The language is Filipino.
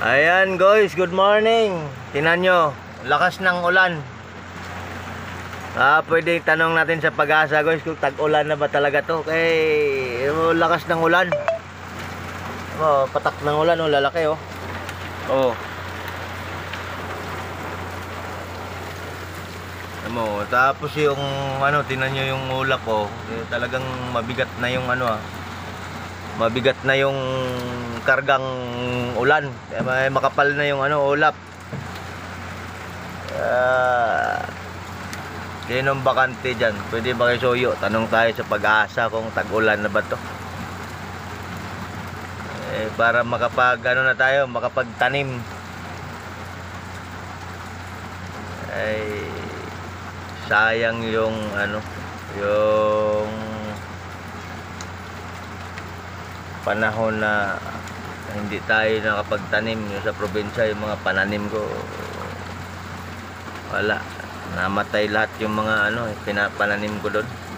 Ayan guys, good morning. Tingnan nyo, lakas ng ulan. Pwede tanong natin sa pag-asa guys kung tag-ulan na ba talaga to. Lakas ng ulan. Patak ng ulan, lalaki oh. Tapos yung tingnan nyo yung ulap talagang mabigat na yung mabigat na yung kargang ulan. Makapal na yung ulap. Sinong bakante dyan? Pwede ba kayo suyo? Tanong tayo sa pag-asa kung tag-ulan na ba to. Para makapag na tayo, makapagtanim. Sayang yung yung panahon na hindi tayo nakapagtanim. Yung sa probinsya, yung mga pananim ko wala, namatay lahat yung mga pinapananim ko doon.